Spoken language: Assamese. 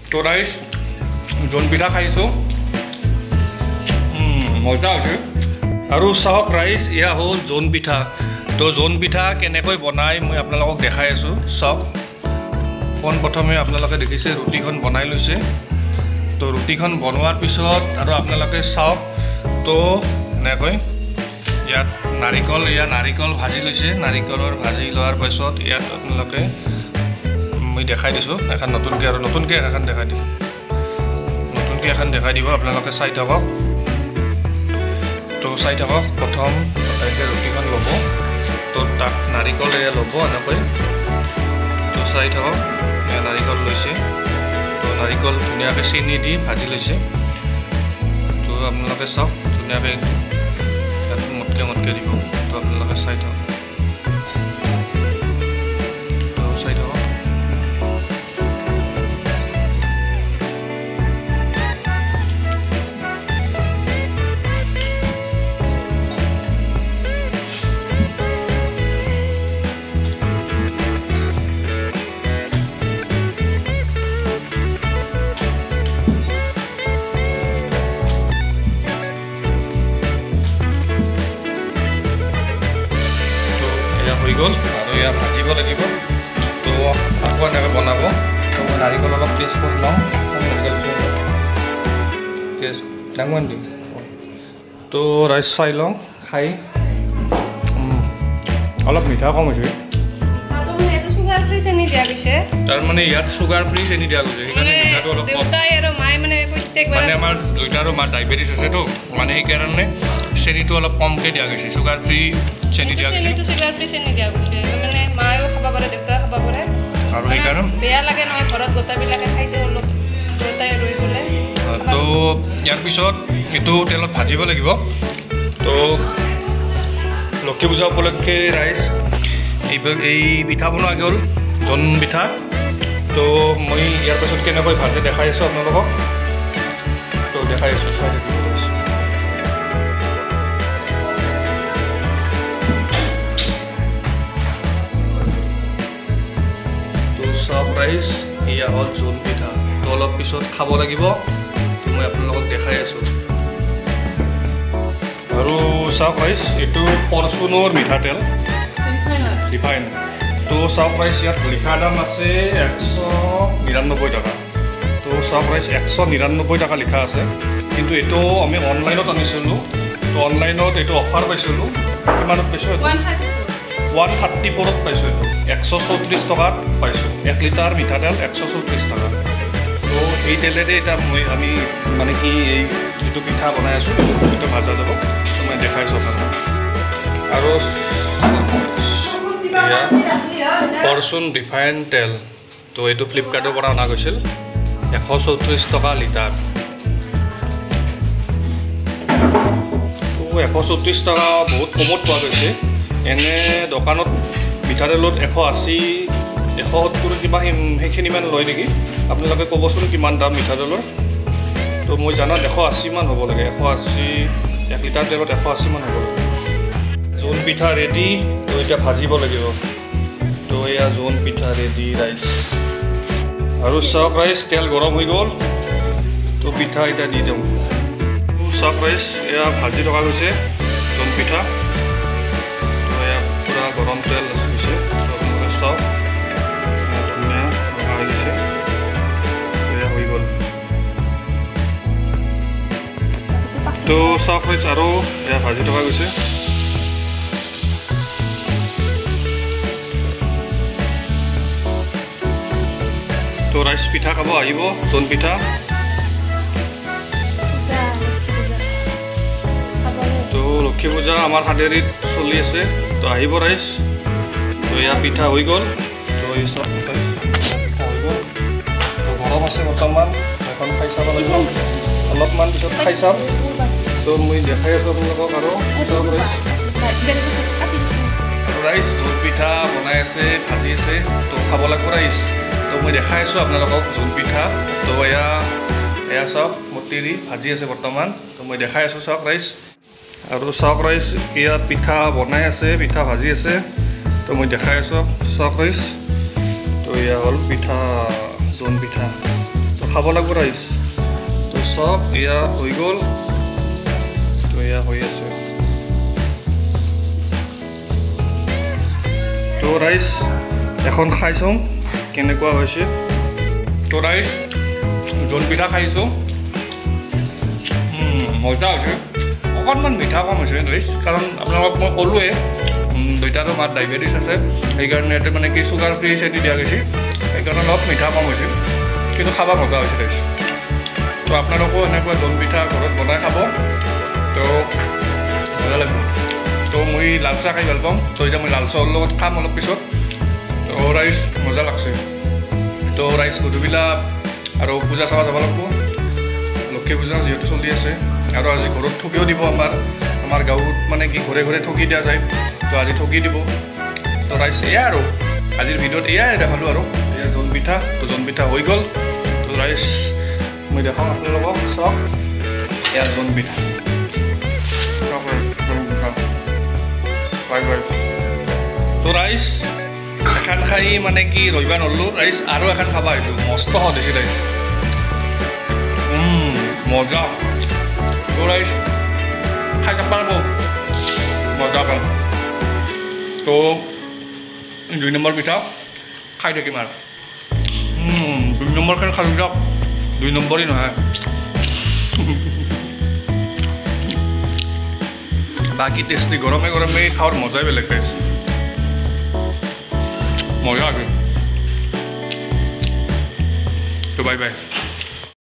তো ৰাইজ জোন পিঠা খাইছোঁ মজা হৈছে আৰু চাওক ৰাইজ এয়া হ'ল জোন পিঠা তো জোন পিঠা কেনেকৈ বনায় মই আপোনালোকক দেখাই আছোঁ চাওক পোনপ্ৰথমে আপোনালোকে দেখিছে ৰুটিখন বনাই লৈছে তো ৰুটিখন বনোৱাৰ পিছত আৰু আপোনালোকে চাওক তো এনেকৈ ইয়াত নাৰিকল ভাজি লৈছে নাৰিকলৰ ভাজি লোৱাৰ পিছত ইয়াত আপোনালোকে মই দেখাই দিছোঁ এখন নতুনকৈ এখন দেখাই দিম নতুনকৈ এখন দেখাই দিব আপোনালোকে চাই থাকক তো চাই থাকক প্ৰথম এনেকৈ ৰুটিখন ল'ব তো তাত নাৰিকল এয়া ল'ব এনেকৈ তো চাই থাকক নাৰিকল লৈছে তো নাৰিকল ধুনীয়াকৈ চেনি দি ভাজি লৈছে তো আপোনালোকে চাওক ধুনীয়াকৈ ইয়াত মোটকৈ দিব তো আপোনালোকে চাই থাকক তো চাই থাকক হৈ গ'ল আৰু এয়া ভাজিব লাগিব তো আকৌ এনেকৈ বনাব তো মই নাৰিকল অলপ টেষ্ট কৰি লওঁ নাৰিকল টেষ্ট ডাঙৰ দিম তো ৰাইচ চাই লওঁ খাই অলপ মিঠা কম হৈছে তাৰমানে ইয়াত চুগাৰ ফ্ৰী চেনি দিয়া গৈছে সেইকাৰণে মিঠাটো অলপ কম মানে আমাৰ দেউতা আৰু মাৰ ডায়েবেটিছ আছেতো মানে সেইকাৰণে চেনিটো অলপ কমকৈ দিয়া গৈছে চুগাৰ ফ্ৰী চেনি দিয়া গৈছে মানে মায়েও খাব পাৰে দেউতাও খাব পাৰে আৰু সেইকাৰণে বেয়া লাগে নহয় ঘৰত গোটাবিলাকে খাইতে অলপ দেউতাই ৰৈ গ'লে তো ইয়াৰ পিছত এইটো তেলত ভাজিব লাগিব তো লক্ষী পূজা উপলক্ষে ৰাইজ এই পিঠা বনোৱা গ'ল জোন পিঠা তো মই ইয়াৰ পাছত কেনেকৈ ভাজে দেখাই আছোঁ আপোনালোকক তো দেখাই আছোঁ চাই থাকিব চাওক ৰাইজ এয়া হ'ল জোন পিঠা তো অলপ পিছত খাব লাগিব তো মই আপোনালোকক দেখাই আছোঁ আৰু চাওক ৰাইজ এইটো ফৰচুনৰ মিঠাতেল ৰিফাইন তো চাওক ৰাইজ ইয়াত লিখা দাম আছে 199 টকা তো চাওক ৰাইজ 199 টকা লিখা আছে কিন্তু এইটো আমি অনলাইনত আনিছিলোঁ তো অনলাইনত এইটো অফাৰ পাইছিলোঁ কিমানত পাইছোঁ 134ত পাইছোঁ এইটো 134 টকাত পাইছোঁ 1 লিটাৰ মিঠাতেল 134 টকা তো এই তেলেৰে এতিয়া আমি মানে কি এই যিটো পিঠা বনাই আছোঁ সেইটো ভাজা যাব মই দেখাইছোঁ আপোনাক আৰু ফৰচুন ৰিফাইন তেল তো এইটো ফ্লিপকাৰ্টৰ পৰা অনা গৈছিল 134 টকা লিটাৰ তো 134 টকা বহুত কমত পোৱা গৈছে এনে দোকানত মিঠাতেলত 180 170 কিবা সেইখিনিমান লয় নেকি আপোনালোকে ক'বচোন কিমান দাম মিঠাতেলৰ তো মই জানাত 180 মান হ'ব লাগে 180 1 লিটাৰ তেলত 180 মান হ'ব লাগে জোন পিঠা ৰেডি তো এতিয়া ভাজিব লাগিব তো এয়া জোন পিঠা ৰেডি ৰাইচ আৰু চাওক ৰাইচ তেল গৰম হৈ গ'ল তো পিঠা এতিয়া দি দিওঁ চাওক ৰাইচ এয়া ভাজি থকা গৈছে জোন পিঠা গৰম তেল হৈছে আপোনালোকে চাওক ধুনীয়া ৰঙা হৈ গৈছে এয়া হৈ গ'ল তো চাওক হৈছে আৰু এয়া ভাজি থকা গৈছে তো ৰাইচ পিঠা খাব আহিব জোন পিঠা তো লক্ষী পূজা আমাৰ হাতেৰিত চলি আছে তো আহিব ৰাইজ তো এয়া পিঠা হৈ গ'ল তো এই চব পিঠা হৈ গ'ল তো গৰম আছে বৰ্তমান এখন খাই চাব লাগিব অলপমান পিছত খাই চাম তো মই দেখাই আছোঁ আপোনালোকক আৰু ৰাইজ জোন পিঠা বনাই আছে ভাজি আছে তো খাব লাগিব ৰাইজ তো মই দেখাই আছোঁ আপোনালোকক জোন পিঠা তো এয়া চাওক মটিৰি ভাজি আছে বৰ্তমান তো মই দেখাই আছোঁ চাওক ৰাইজ আৰু চাওক ৰাইজ এয়া পিঠা বনাই আছে পিঠা ভাজি আছে তো মই দেখাই আছোঁ চাওক ৰাইজ তো এয়া হ'ল পিঠা জোন পিঠা তো খাব লাগিব ৰাইজ তো চব এয়া হৈ গ'ল তো এয়া হৈ আছে তো ৰাইজ এখন খাই চাওঁ কেনেকুৱা হৈছে তো ৰাইজ জোল পিঠা খাইছোঁ মজা হৈছে অকণমান মিঠা কম হৈছে ৰাইজ কাৰণ আপোনালোকক মই ক'লোৱে দুইটাৰো মাত ডায়েবেটিছ আছে সেইকাৰণে ইয়াতে মানে কি চুগাৰ ফ্ৰী চেনি দিয়া গৈছে সেইকাৰণে অলপ মিঠা কম হৈছে কিন্তু খাব মজা হৈছে ৰাইজ তো আপোনালোকেও এনেকুৱা জোল পিঠা ঘৰত বনাই খাব তো মজা লাগিব তো মই লাল চাহ খাই ভাল পাওঁ তো এতিয়া মই লাল চাহৰ লগত খাম অলপ পিছত তো ৰাইজ মজা লাগছে তো ৰাইজ গধূলিবেলা আৰু পূজা চাব যাব লাগিব লক্ষী পূজা যিহেতু চলি আছে আৰু আজি ঘৰত ঠগিও দিব আমাৰ গাঁৱত মানে কি ঘৰে ঘৰে ঠগি দিয়া যায় তো আজি ঠগি দিব তো ৰাইজ এয়া আৰু আজিৰ ভিডিঅ'ত এয়াই দেখালোঁ আৰু এয়া জোন পিঠা তো জোন পিঠা হৈ গ'ল তো ৰাইজ মই দেখাওঁ আপোনালোকক চাওক এয়া জোন পিঠা বাই বাই তো ৰাইজ এখন খাই মানে কি ৰহিব নৰলোঁ ৰাইজ আৰু এখন খাব আহিছোঁ মস্ত সোৱাদ হৈছে ৰাইজ মজা তো ৰাইজ খাই যাব পাৰিব মজা পাম তো 2 নম্বৰ পিঠা খাই থাকিম আৰু 2 নম্বৰখন খালোঁ যাওক 2 নম্বৰেই নহয় বাকী টেষ্টি গৰমে গৰমে খাওয়ার মজাই বেলেগ পাইছে মজা আছে তো বাই বাই